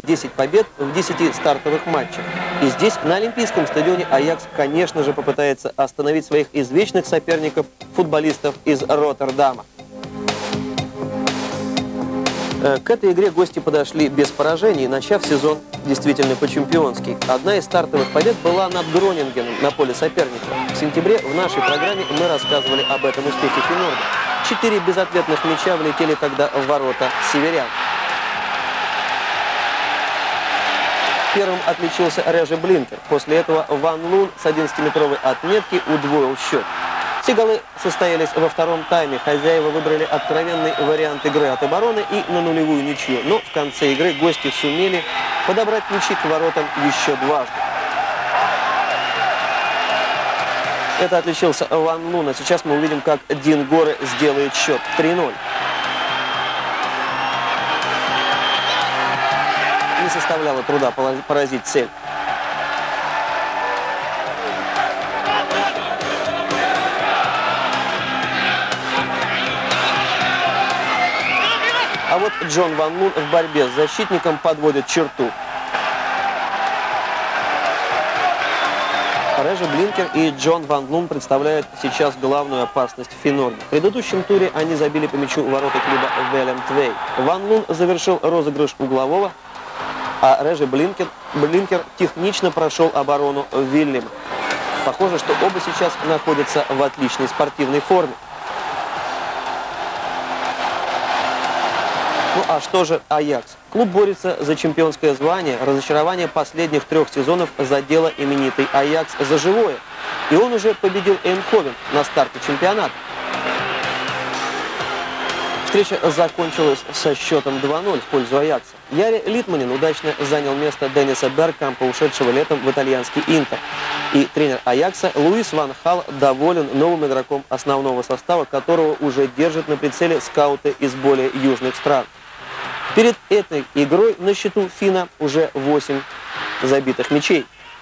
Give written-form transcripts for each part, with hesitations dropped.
10 побед в 10 стартовых матчах. И здесь, на Олимпийском стадионе, Аякс, конечно же, попытается остановить своих извечных соперников, футболистов из Роттердама. К этой игре гости подошли без поражений, начав сезон действительно по-чемпионски. Одна из стартовых побед была над Гронингеном на поле соперника. В сентябре в нашей программе мы рассказывали об этом успехе Фейнорда. 4 безответных мяча влетели тогда в ворота северян. Первым отличился Реже Блинкер. После этого Ван Лун с 11-метровой отметки удвоил счет. Все голы состоялись во втором тайме. Хозяева выбрали откровенный вариант игры от обороны и на нулевую ничью. Но в конце игры гости сумели подобрать мячи к воротам еще дважды. Это отличился Ван Лун. А сейчас мы увидим, как Дин Горе сделает счет 3-0. Не составляло труда поразить цель. А вот Джон Ван Лун в борьбе с защитником подводит черту. Реже Блинкер и Джон Ван Лун представляют сейчас главную опасность в Фейнорде. В предыдущем туре они забили по мячу ворота клуба Велем Твей. Ван Лун завершил розыгрыш углового, а Реже Блинкер технично прошел оборону Вильяма. Похоже, что оба сейчас находятся в отличной спортивной форме. Ну а что же Аякс? Клуб борется за чемпионское звание. Разочарование последних 3 сезонов задело именитый Аякс за живое. И он уже победил Эйндховен на старте чемпионата. Встреча закончилась со счетом 2-0 в пользу Аякса. Яри Литманен удачно занял место Денниса Беркампа, ушедшего летом в итальянский Интер. И тренер Аякса Луис Ван Хал доволен новым игроком основного состава, которого уже держат на прицеле скауты из более южных стран. Перед этой игрой на счету финна уже 8 забитых мячей.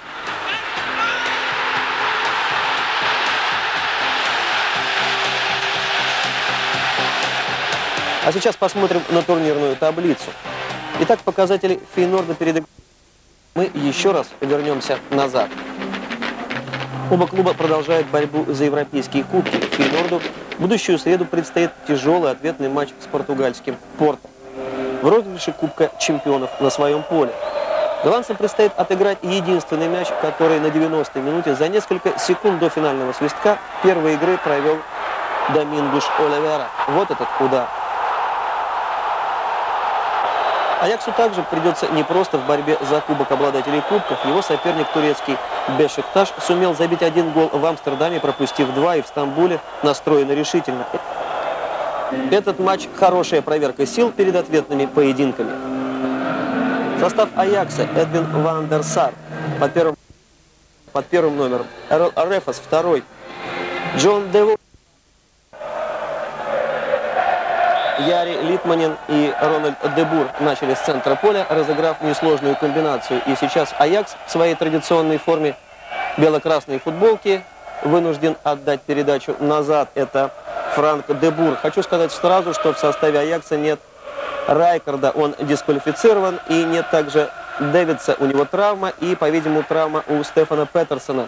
А сейчас посмотрим на турнирную таблицу. Итак, показатели Фейнорда перед игрой. Мы еще раз вернемся назад. Оба клуба продолжают борьбу за европейские кубки. Фейнорду в будущую среду предстоит тяжелый ответный матч с португальским Порто в розыгрыше Кубка чемпионов на своем поле. Голландцам предстоит отыграть единственный мяч, который на 90-й минуте за несколько секунд до финального свистка первой игры провел Домингуш Оливера. Вот этот удар. Аяксу также придется непросто в борьбе за кубок обладателей кубков. Его соперник турецкий Бешикташ сумел забить 1 гол в Амстердаме, пропустив 2, и в Стамбуле настроены решительно. Этот матч – хорошая проверка сил перед ответными поединками. Состав Аякса: Эдвин Ван дер Сар под первым номером, Эрл Рефас второй, Джон Деву, Яри Литманен и Рональд Дебур начали с центра поля, разыграв несложную комбинацию. И сейчас Аякс в своей традиционной форме бело-красной футболки вынужден отдать передачу назад. Это Франк Дебур. Хочу сказать сразу, что в составе Аякса нет Райкарда, он дисквалифицирован, и нет также Дэвидса, у него травма, и, по-видимому, травма у Стефана Петерсона,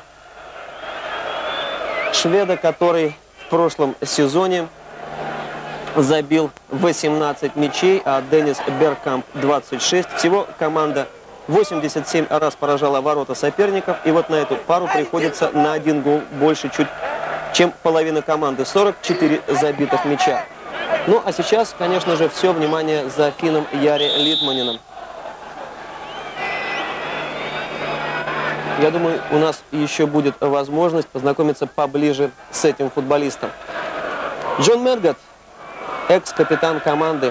шведа, который в прошлом сезоне забил 18 мячей, а Деннис Беркамп 26. Всего команда 87 раз поражала ворота соперников, и вот на эту пару приходится на 1 гол больше чуть чем половина команды, 44 забитых мяча. Ну а сейчас, конечно же, все внимание за финном Яри Литманеном. Я думаю, у нас еще будет возможность познакомиться поближе с этим футболистом. Джон Медгат, экс-капитан команды.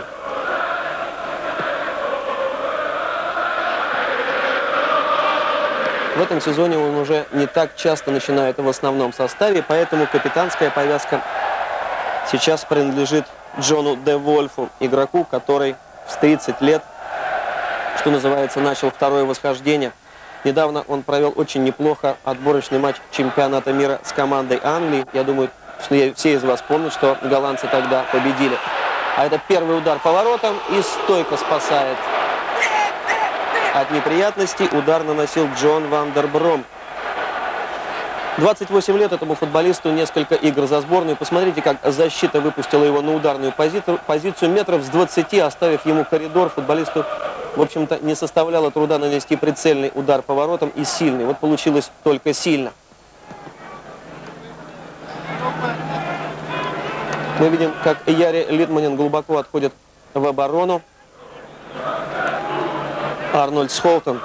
В этом сезоне он уже не так часто начинает в основном составе, поэтому капитанская повязка сейчас принадлежит Джону Де Вольфу, игроку, который в 30 лет, что называется, начал второе восхождение. Недавно он провел очень неплохо отборочный матч чемпионата мира с командой Англии. Я думаю, все из вас помнят, что голландцы тогда победили. А это первый удар по воротам, и стойко спасает от неприятностей удар наносил Джон Ван дер Бром. 28 лет этому футболисту, несколько игр за сборную. Посмотрите, как защита выпустила его на ударную позицию метров с 20, оставив ему коридор. Футболисту, в общем-то, не составляло труда нанести прицельный удар поворотом и сильный. Вот получилось только сильно. Мы видим, как Яри Литманен глубоко отходит в оборону. Арнольд Схолтен.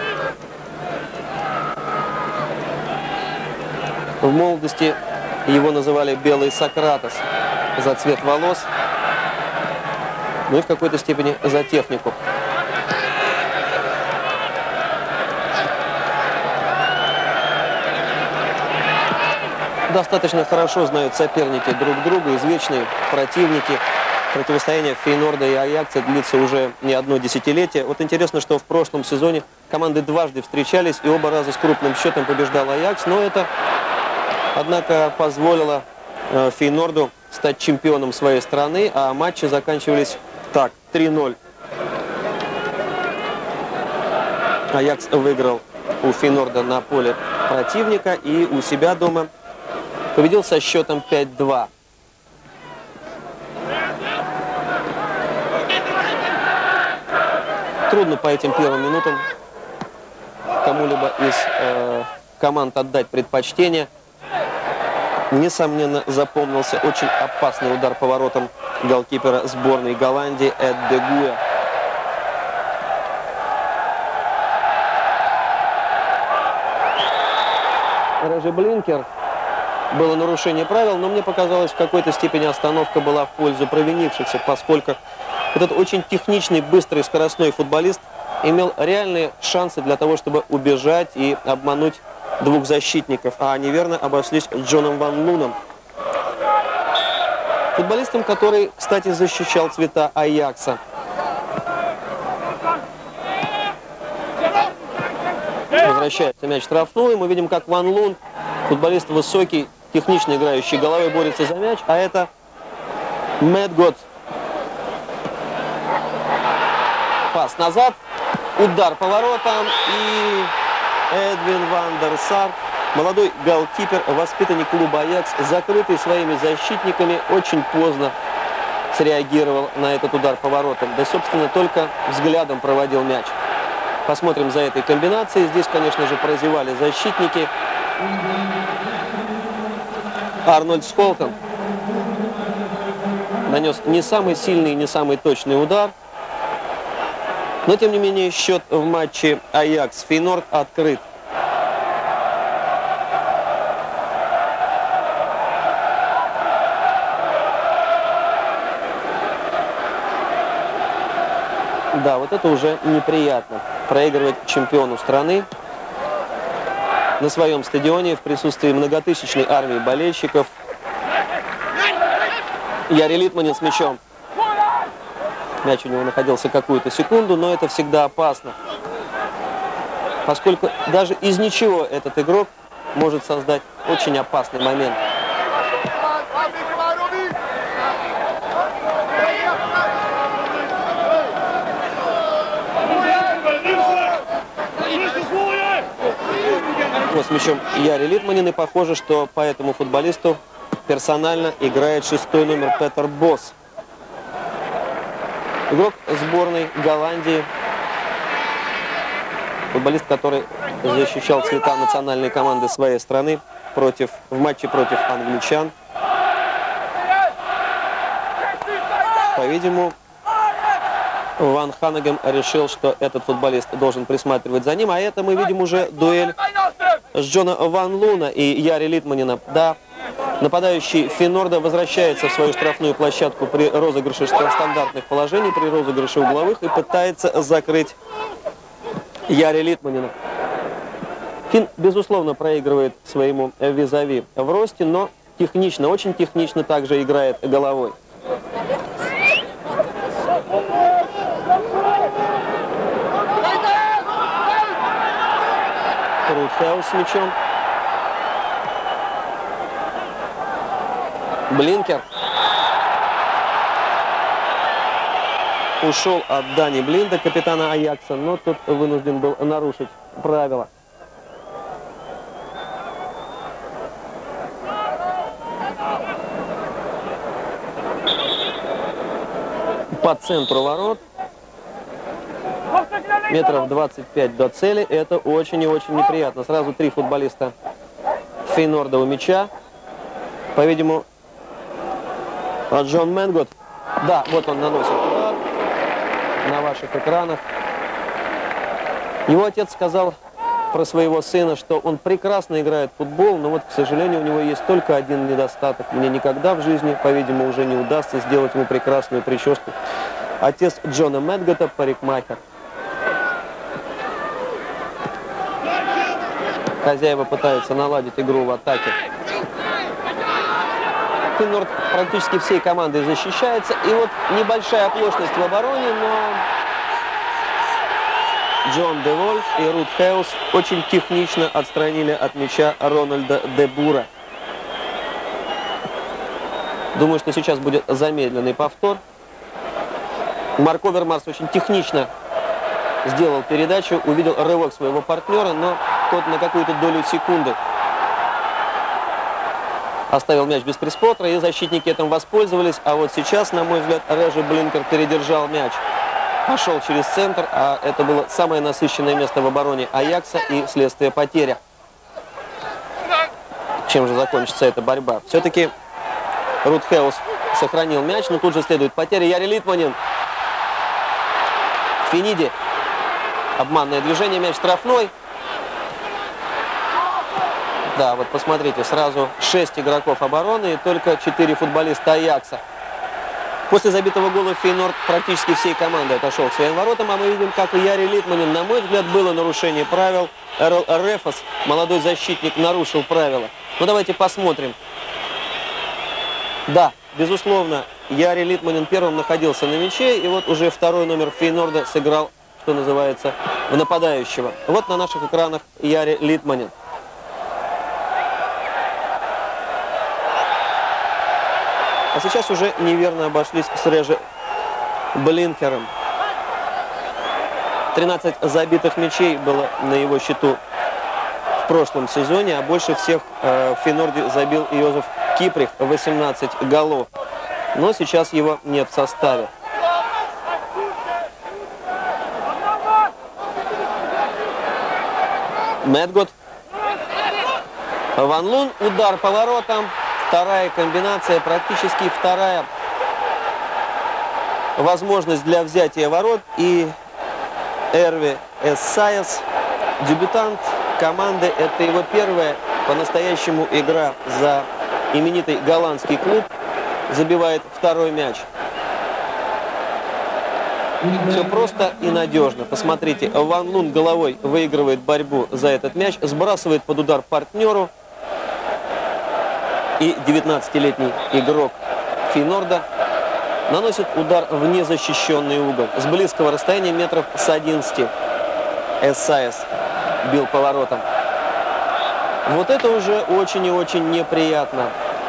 В молодости его называли «Белый Сократос» за цвет волос, ну и в какой-то степени за технику. Достаточно хорошо знают соперники друг друга, извечные противники. Противостояние Фейнорда и Аякса длится уже не одно десятилетие. Вот интересно, что в прошлом сезоне команды дважды встречались, и оба раза с крупным счетом побеждал Аякс, но это, однако, позволило Фейнорду стать чемпионом своей страны, а матчи заканчивались так, 3-0. Аякс выиграл у Фейнорда на поле противника и у себя дома победил со счетом 5-2. Трудно по этим первым минутам кому-либо из команд отдать предпочтение. Несомненно, запомнился очень опасный удар поворотом голкипера сборной Голландии Эд де Гуя. Режи Блинкер. Было нарушение правил, но мне показалось, в какой-то степени остановка была в пользу провинившихся, поскольку этот очень техничный, быстрый, скоростной футболист имел реальные шансы для того, чтобы убежать и обмануть двух защитников, а они верно обошлись Джоном Ван Луном. Футболистом, который, кстати, защищал цвета Аякса. Возвращается мяч в штрафную. Мы видим, как Ван Лун, футболист высокий, технично играющий головой, борется за мяч, а это Медгот. Пас назад, удар поворотом и Эдвин ван дер Сар, молодой голкипер, воспитанник клуба Аякс, закрытый своими защитниками, очень поздно среагировал на этот удар поворотом. Да, собственно, только взглядом проводил мяч. Посмотрим за этой комбинацией. Здесь, конечно же, прозевали защитники. Арнольд Схолтен нанес не самый сильный, не самый точный удар. Но, тем не менее, счет в матче Аякс-Фейнорд открыт. Да, вот это уже неприятно. Проигрывать чемпиону страны на своем стадионе в присутствии многотысячной армии болельщиков. Яри Литманен с мячом. Мяч у него находился какую-то секунду, но это всегда опасно, поскольку даже из ничего этот игрок может создать очень опасный момент. Вот с мячом Яри Литманен, и похоже, что по этому футболисту персонально играет 6-й номер Петер Бос. Игрок сборной Голландии, футболист, который защищал цвета национальной команды своей страны в матче против англичан. По-видимому, Ван Ханегем решил, что этот футболист должен присматривать за ним, а это мы видим уже дуэль с Джона Ван Луна и Яри Литманена. Да, нападающий Фейнорда возвращается в свою штрафную площадку при розыгрыше стандартных положений, при розыгрыше угловых, и пытается закрыть Яри Литманена. Фин, безусловно, проигрывает своему визави в росте, но технично, очень технично также играет головой. Рухаус с мячом. Блинкер. ушел от Дани Блинда, капитана Аякса, но тот вынужден был нарушить правила. По центру ворот. Метров 25 до цели. Это очень и очень неприятно. Сразу 3 футболиста Фейнорда у мяча. По-видимому, Джон Менгот. Да, вот он наносит удар на ваших экранах. Его отец сказал про своего сына, что он прекрасно играет в футбол, но вот, к сожалению, у него есть только один недостаток. Мне никогда в жизни, по-видимому, уже не удастся сделать ему прекрасную прическу. Отец Джона Менгота – парикмахер. Хозяева пытаются наладить игру в атаке. Фейнорд практически всей командой защищается. И вот небольшая оплошность в обороне, но Джон де Вольф и Рут Хеус очень технично отстранили от мяча Рональда де Бура. Думаю, что сейчас будет замедленный повтор. Марко Вермарс очень технично сделал передачу, увидел рывок своего партнера, но тот на какую-то долю секунды оставил мяч без присмотра, и защитники этим воспользовались. А вот сейчас, на мой взгляд, Реджи Блинкер передержал мяч. Пошел через центр, а это было самое насыщенное место в обороне Аякса и вследствие потеря. Чем же закончится эта борьба? Все-таки Рут Хеус сохранил мяч, но тут же следует потеря. Яри Литманен. Финиди. Обманное движение, мяч штрафной. Да, вот посмотрите, сразу 6 игроков обороны и только 4 футболиста Аякса. После забитого гола Фейнорд практически всей командой отошел к своим воротам, а мы видим, как и Яри Литманен, на мой взгляд, было нарушение правил. Эрл Рефас, молодой защитник, нарушил правила. Ну, давайте посмотрим. Да, безусловно, Яри Литманен первым находился на мяче, и вот уже второй номер Фейнорда сыграл, что называется, в нападающего. Вот на наших экранах Яри Литманен. А сейчас уже неверно обошлись с Реджи Блинкером. 13 забитых мячей было на его счету в прошлом сезоне, а больше всех в Фейнорде забил Йозеф Киприх, 18 голов. Но сейчас его нет в составе. Медгот. Ван Лун, удар по воротам. Вторая комбинация, практически вторая возможность для взятия ворот. И Эрви Эссайас, дебютант команды, это его первая по-настоящему игра за именитый голландский клуб, забивает второй мяч. Все просто и надежно. Посмотрите, Ван Лун головой выигрывает борьбу за этот мяч, сбрасывает под удар партнеру. И 19-летний игрок Фейнорда наносит удар в незащищенный угол. С близкого расстояния метров с 11 Эссайас бил по воротам. Вот это уже очень и очень неприятно.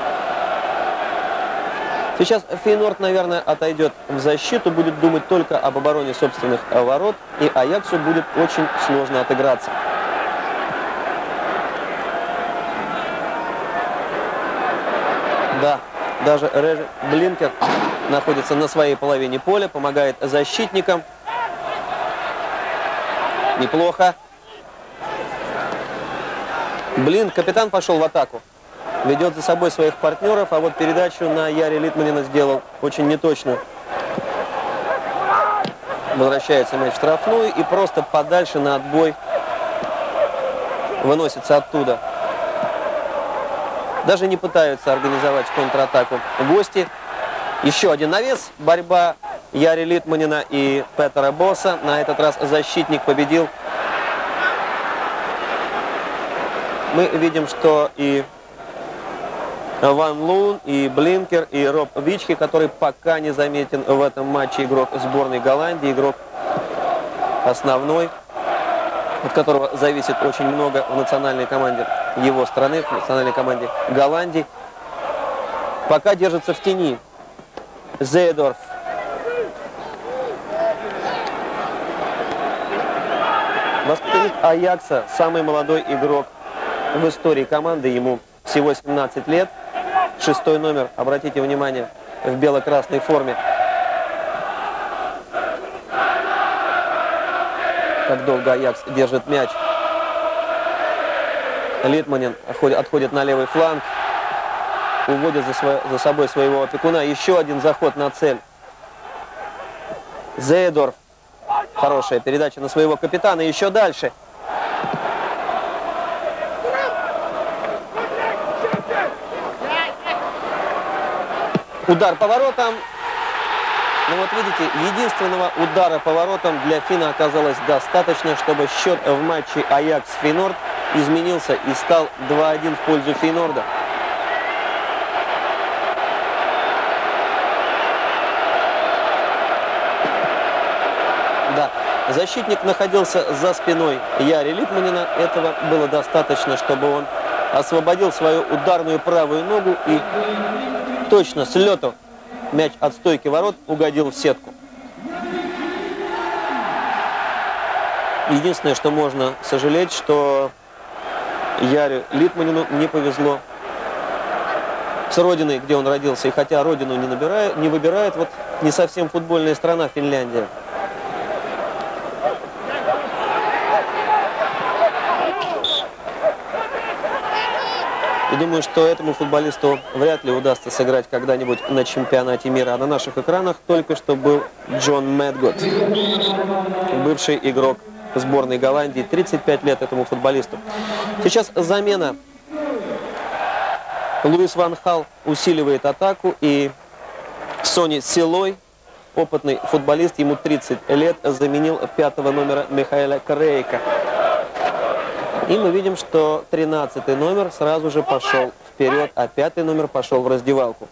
Сейчас Фейнорд, наверное, отойдет в защиту, будет думать только об обороне собственных ворот, и Аяксу будет очень сложно отыграться. Да, даже Реджи Блинкер находится на своей половине поля, помогает защитникам. Неплохо. Капитан пошел в атаку. Ведет за собой своих партнеров, а вот передачу на Яри Литманена сделал очень неточную. Возвращается мяч в штрафную и просто подальше на отбой выносится оттуда. Даже не пытаются организовать контратаку гости. Еще один навес. Борьба Яри Литманена и Петера Босса. На этот раз защитник победил. Мы видим, что и Ван Лун, и Блинкер, и Роб Вички, который пока не заметен в этом матче, игрок сборной Голландии, игрок основной, от которого зависит очень много в национальной команде его страны, в национальной команде Голландии, пока держится в тени. Зейдорф. Воспитанник Аякса, самый молодой игрок в истории команды, ему всего 17 лет. 6-й номер, обратите внимание, в бело-красной форме. Как долго Аякс держит мяч. Литманен отходит на левый фланг. Уводит за собой своего опекуна. Еще один заход на цель. Зейдорф. Хорошая передача на своего капитана. Еще дальше. Удар по воротам. Ну вот видите, единственного удара по воротам для Фина оказалось достаточно, чтобы счет в матче Аякс-Фейнорд изменился и стал 2-1 в пользу Фейнорда. Да, защитник находился за спиной Яри Литманена. Этого было достаточно, чтобы он освободил свою ударную правую ногу и точно с лету мяч от стойки ворот угодил в сетку. Единственное, что можно сожалеть, что Яре Литманену не повезло с родиной, где он родился. И хотя родину не выбирает, вот не совсем футбольная страна Финляндия. И думаю, что этому футболисту вряд ли удастся сыграть когда-нибудь на чемпионате мира. А на наших экранах только что был Джон Медгот, бывший игрок сборной Голландии. 35 лет этому футболисту. Сейчас замена. Луис ван Хал усиливает атаку. И Сони Силой, опытный футболист, ему 30 лет, заменил 5-го номера Михаэля Крейка. И мы видим, что 13-й номер сразу же пошел вперед, а 5-й номер пошел в раздевалку.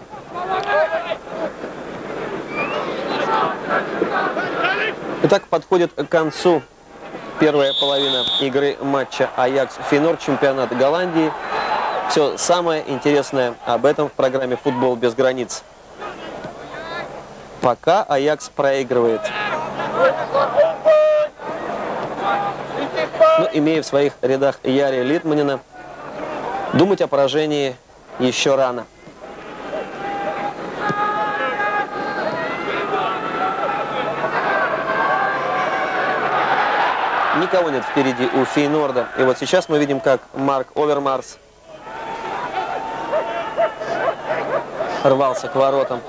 Итак, подходит к концу первая половина игры матча Аякс-Фейнорд, чемпионат Голландии. Все самое интересное об этом в программе «Футбол без границ». Пока Аякс проигрывает. Но, имея в своих рядах Яри Литманена, думать о поражении еще рано. Никого нет впереди у Фейнорда. И вот сейчас мы видим, как Марк Овермарс рвался к воротам.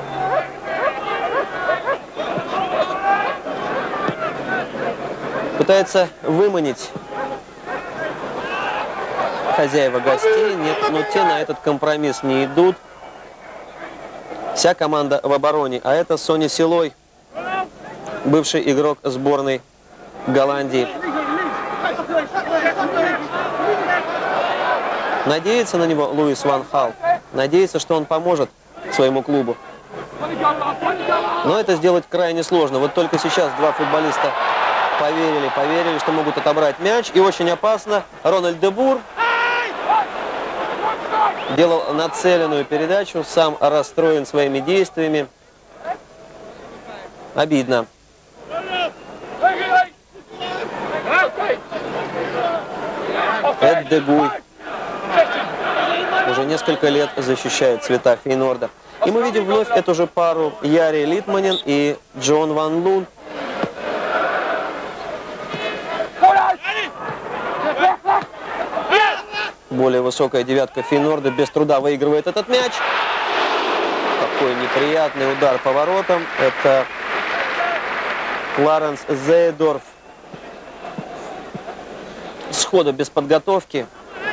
Пытается выманить хозяева гостей. Нет, но те на этот компромисс не идут. Вся команда в обороне. А это Сони Силой, бывший игрок сборной Голландии. Надеется на него Луис ван Хал. Надеется, что он поможет своему клубу. Но это сделать крайне сложно. Вот только сейчас два футболиста поверили, что могут отобрать мяч. И очень опасно. Рональд де Бур делал нацеленную передачу, сам расстроен своими действиями. Обидно. Эд де Гуй уже несколько лет защищает цвета Фейнорда. И мы видим вновь эту же пару Яри Литманен и Джон Ван Лун. Более высокая девятка Фейнорда без труда выигрывает этот мяч. Какой неприятный удар по воротам. Это Кларенс Зейдорф. Сходу без подготовки.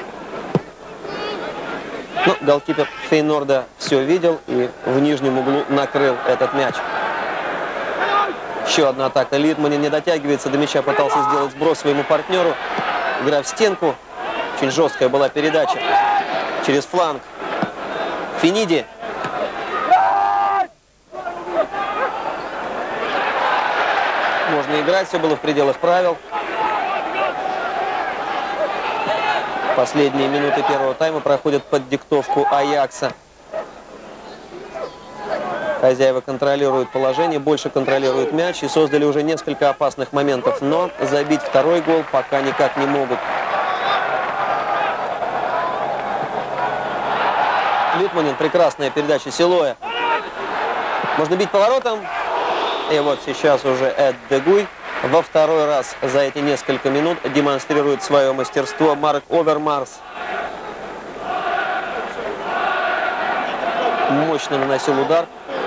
Но голкипер Фейнорда все видел и в нижнем углу накрыл этот мяч. Еще одна атака. Литманен не дотягивается до мяча, пытался сделать сброс своему партнеру. Игра в стенку. Очень жесткая была передача через фланг. Финиди. Можно играть, все было в пределах правил. Последние минуты первого тайма проходят под диктовку Аякса. Хозяева контролируют положение, больше контролируют мяч и создали уже несколько опасных моментов, но забить второй гол пока никак не могут. Литманен, прекрасная передача Силоя. Можно бить поворотом. И вот сейчас уже Эд Дегуй во второй раз за эти несколько минут демонстрирует свое мастерство. Марк Овермарс мощно наносил удар.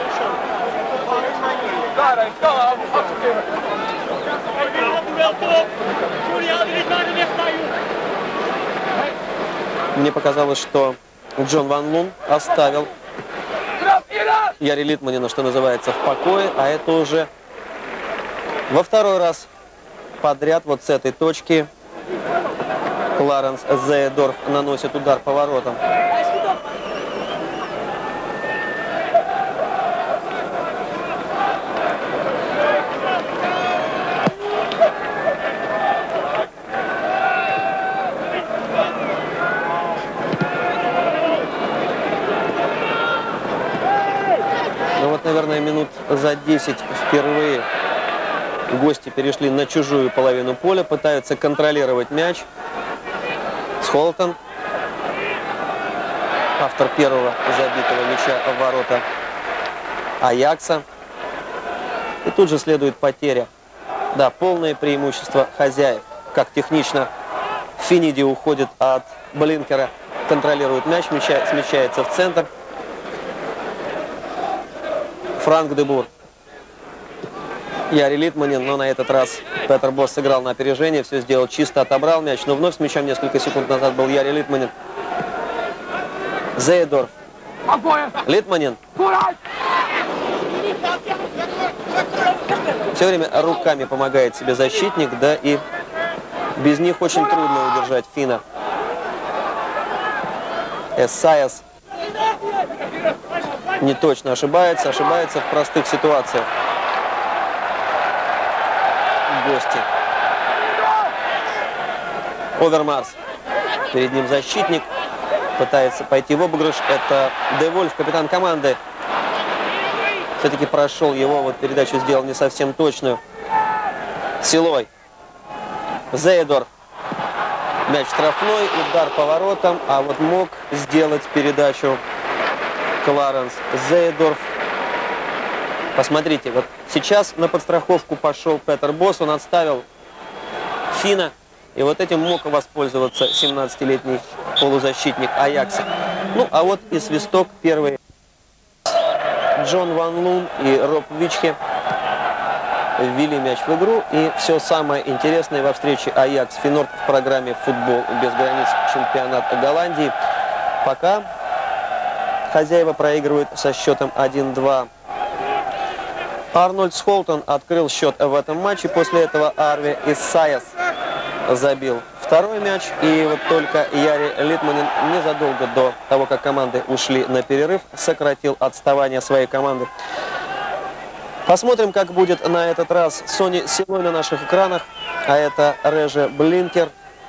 Мне показалось, что Джон Ван Лун оставил Яри Литманена, что называется, в покое, а это уже во второй раз подряд вот с этой точки Кларенс Зеедорф наносит удар поворотом. Наверное, минут за 10 впервые гости перешли на чужую половину поля, пытаются контролировать мяч. Схолтон, автор первого забитого мяча в ворота Аякса. И тут же следует потеря. Да, полное преимущество хозяев. Как технично Финиди уходит от Блинкера, контролирует мяч, смещается в центр. Франк де Бур. Яри Литманен, но на этот раз Петер Бос сыграл на опережение, все сделал чисто, отобрал мяч, но вновь с мячом несколько секунд назад был Яри Литманен. Зеедорф. Литманен. Все время руками помогает себе защитник, да, и без них очень трудно удержать финна. Эссаяс не точно ошибается в простых ситуациях. Гости. Овермарс. Перед ним защитник. Пытается пойти в обыгрыш. Это Де Вольф, капитан команды. Все-таки прошел его. Вот передачу сделал не совсем точную. Силой. Зеедорф. Мяч штрафной. Удар поворотом. А вот мог сделать передачу Кларенс Зеедорф. Посмотрите, вот сейчас на подстраховку пошел Петер Бос, он отставил финна, и вот этим мог воспользоваться 17-летний полузащитник Аякса. Ну, а вот и свисток первый. Джон Ван Лун и Роб Вичхе ввели мяч в игру, и все самое интересное во встрече Аякс-Фейнорд в программе «Футбол без границ. Чемпионат Голландии». Пока хозяева проигрывают со счетом 1-2. Арнольд Схолтон открыл счет в этом матче. После этого Арви Эссаяс забил второй мяч. И вот только Яри Литманен незадолго до того, как команды ушли на перерыв, сократил отставание своей команды. Посмотрим, как будет на этот раз Сони Силой на наших экранах. А это Реже Блинкер.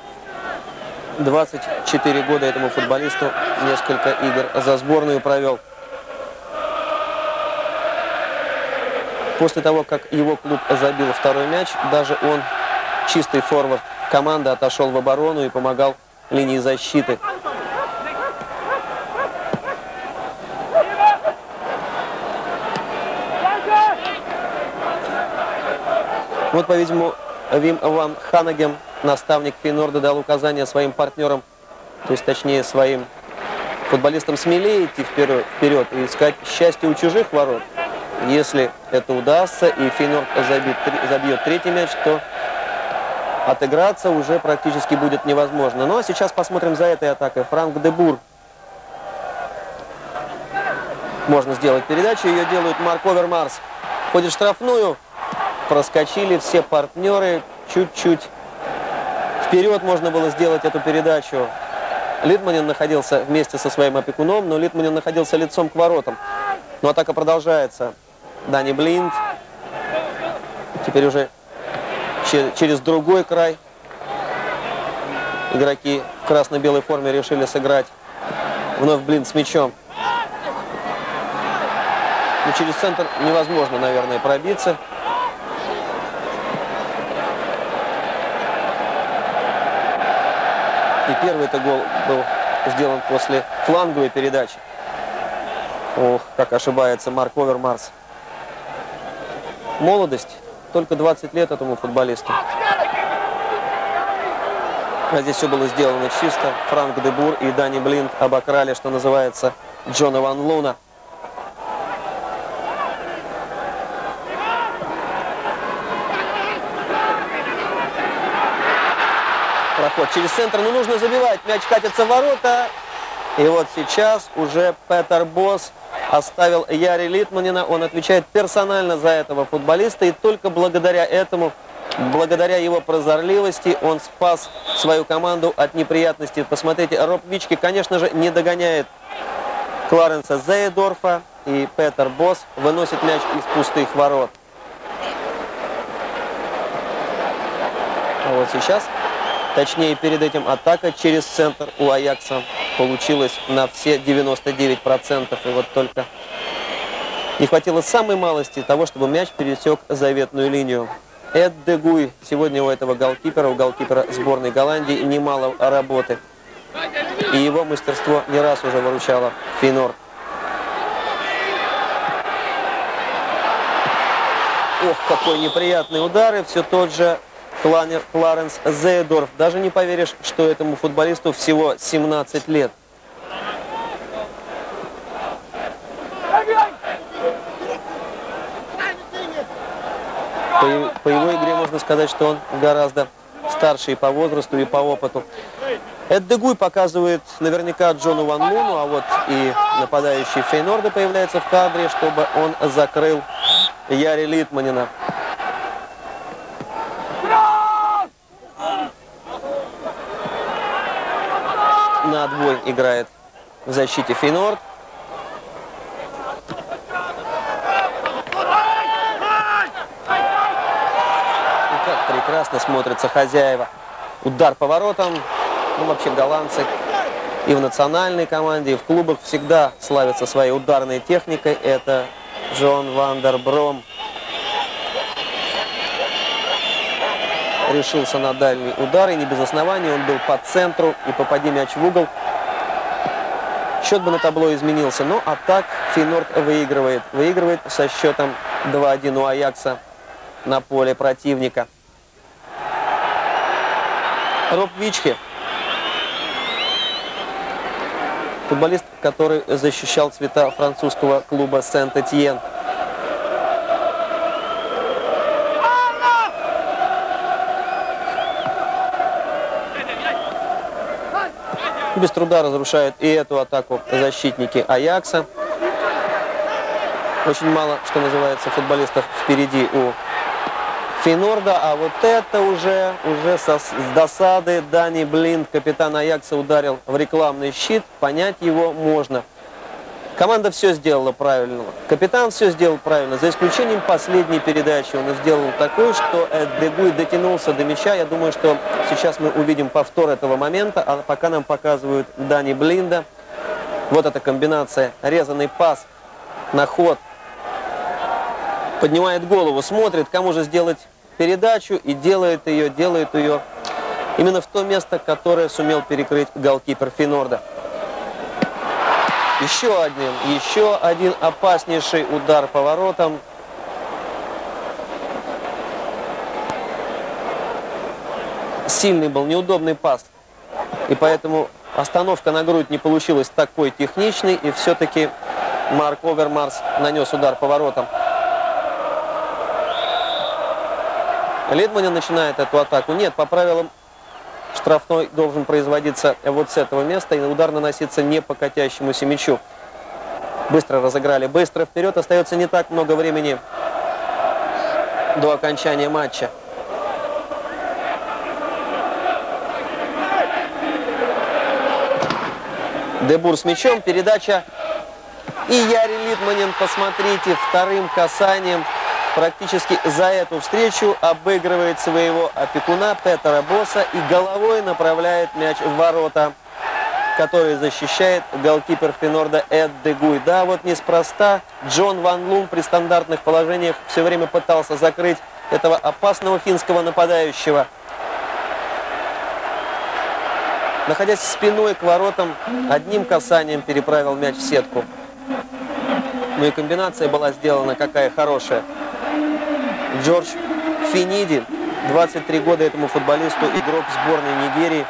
24 года этому футболисту, несколько игр за сборную провел. После того, как его клуб забил второй мяч, даже он, чистый форвард команды, отошел в оборону и помогал линии защиты. Вот, по-видимому, Вим Ван Ханегем, наставник Фейнорда, дал указание своим партнерам, то есть точнее своим футболистам, смелее идти вперед и искать счастье у чужих ворот. Если это удастся и Фейнорд забьет третий мяч, то отыграться уже практически будет невозможно. Ну а сейчас посмотрим за этой атакой. Франк де Бур. Можно сделать передачу, ее делают Марк Овермарс. Входит в штрафную. Проскочили все партнеры. Чуть-чуть вперед можно было сделать эту передачу. Литманен находился вместе со своим опекуном, но Литманен находился лицом к воротам. Но атака продолжается. Дани Блинд. Теперь уже через другой край. Игроки в красно-белой форме решили сыграть. Вновь Блинд с мячом. Но через центр невозможно, наверное, пробиться. И первый-то гол был сделан после фланговой передачи. Ох, как ошибается Марк Овермарс. Молодость. Только 20 лет этому футболисту. А здесь все было сделано чисто. Франк де Бур и Дани Блинд обокрали, что называется, Джона Ван Луна. Проход через центр, но нужно забивать. Мяч катится в ворота. И вот сейчас уже Петер Бос оставил Яри Литманена. Он отвечает персонально за этого футболиста. И только благодаря этому, благодаря его прозорливости, он спас свою команду от неприятностей. Посмотрите, Роб Вички, конечно же, не догоняет Кларенса Зейдорфа. И Петер Бос выносит мяч из пустых ворот. А вот сейчас, точнее перед этим, атака через центр у Аякса получилась на все 99%. И вот только не хватило самой малости того, чтобы мяч пересек заветную линию. Эд де Гуй. Сегодня у этого голкипера, у голкипера сборной Голландии немало работы. И его мастерство не раз уже выручало Фейнорд. Ох, какой неприятный удар. И все тот же Кларенс Зейдорф. Даже не поверишь, что этому футболисту всего 17 лет. По его игре можно сказать, что он гораздо старше и по возрасту, и по опыту. Эд де Гуй показывает наверняка Джону Ван Луну, а вот и нападающий Фейнорда появляется в кадре, чтобы он закрыл Яри Литманена. На отбой играет в защите Фейнорд. И как прекрасно смотрятся хозяева. Удар по воротам. Ну, вообще голландцы и в национальной команде, и в клубах всегда славятся своей ударной техникой. Это Джон Ван дер Бром. Решился на дальний удар, и не без оснований. Он был по центру, и попади мяч в угол, счет бы на табло изменился. Но а так Фейнорд выигрывает. Выигрывает со счетом 2-1 у Аякса на поле противника. Роб Вички. Футболист, который защищал цвета французского клуба Сент-Этьен. Без труда разрушают и эту атаку защитники Аякса. Очень мало, что называется, футболистов впереди у Фейнорда. А вот это уже с досады Дани Блинд, капитан Аякса, ударил в рекламный щит. Понять его можно. Команда все сделала правильно. Капитан все сделал правильно, за исключением последней передачи. Он сделал такой, что Эд де Гуй дотянулся до мяча. Я думаю, что сейчас мы увидим повтор этого момента. А пока нам показывают Дани Блинда. Вот эта комбинация. Резанный пас на ход. Поднимает голову, смотрит, кому же сделать передачу. И делает ее именно в то место, которое сумел перекрыть голкипер Фейнорда. Еще один опаснейший удар по воротам. Сильный был, неудобный пас. И поэтому остановка на грудь не получилась такой техничной. И все-таки Марк Овермарс нанес удар по воротам. Литманен начинает эту атаку. Нет, по правилам штрафной должен производиться вот с этого места, и удар наноситься не по катящемуся мячу. Быстро разыграли, быстро вперед. Остается не так много времени до окончания матча. Де Бур с мячом, передача. И Яри Литманен, посмотрите, вторым касанием практически за эту встречу обыгрывает своего опекуна Петера Боса и головой направляет мяч в ворота. который защищает голкипер Фейнорда Эд де Гуй. Да, вот неспроста Джон Ван Лун при стандартных положениях все время пытался закрыть этого опасного финского нападающего. Находясь спиной к воротам, одним касанием переправил мяч в сетку. Ну и комбинация была сделана какая хорошая. Джордж Финиди, 23 года этому футболисту, игрок сборной Нигерии.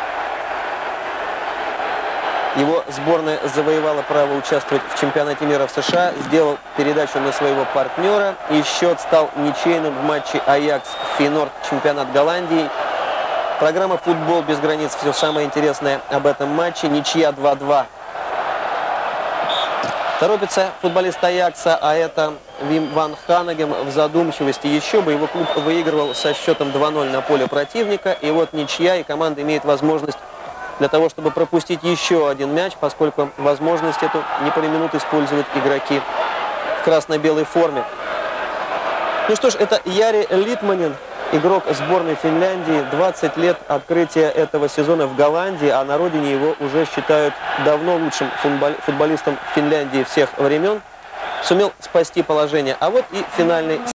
Его сборная завоевала право участвовать в чемпионате мира в США, сделал передачу на своего партнера, и счет стал ничейным в матче Аякс-Фейнорд, чемпионат Голландии. Программа «Футбол без границ». Все самое интересное об этом матче. Ничья 2-2. Торопится футболист Аякса, а это Вим ван Ханегем в задумчивости. Еще бы его клуб выигрывал со счетом 2-0 на поле противника. И вот ничья, и команда имеет возможность для того, чтобы пропустить еще один мяч, поскольку возможность эту не поминут использовать игроки в красно-белой форме. Ну что ж, это Яри Литманен, игрок сборной Финляндии. 20 лет открытия этого сезона в Голландии, а на родине его уже считают давно лучшим футболистом Финляндии всех времен. Сумел спасти положение. А вот и финальный